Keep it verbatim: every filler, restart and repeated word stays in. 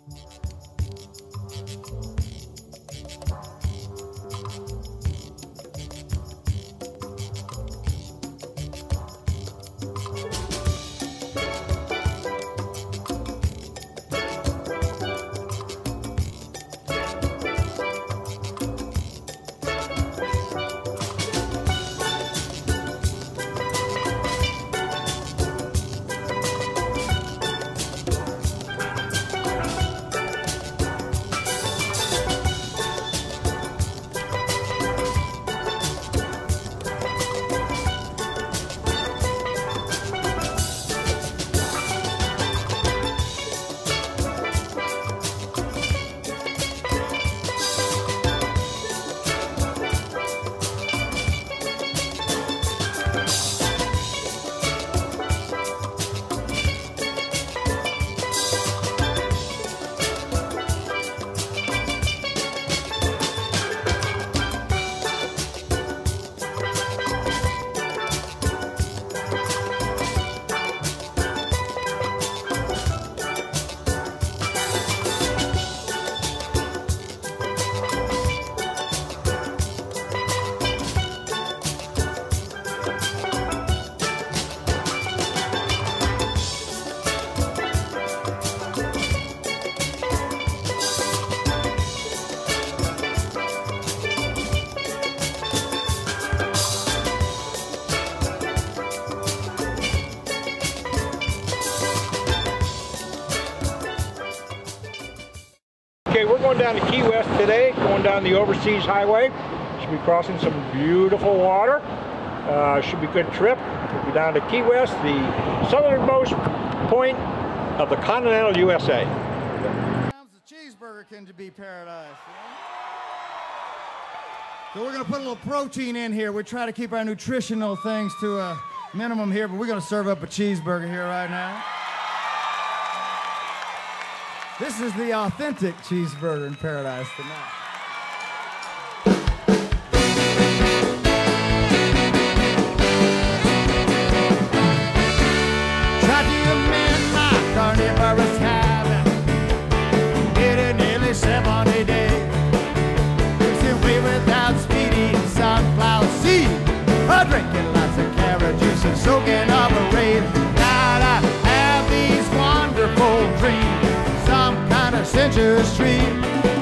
Okay, we're going down to Key West today, going down the overseas highway. Should be crossing some beautiful water. Uh, should be a good trip. We'll be down to Key West, the southernmost point of the continental U S A. The cheeseburger can be paradise. Yeah? So we're going to put a little protein in here. We try to keep our nutritional things to a minimum here, but we're going to serve up a cheeseburger here right now. This is the authentic cheeseburger in paradise tonight. Tried to amend my carnivorous habit. Did it nearly seventy days. Mixing away without speedy sunflower seed. A drinking lots of carrot juice and soaking up a raid. Now I have these wonderful dreams. Some kind of sensuous stream.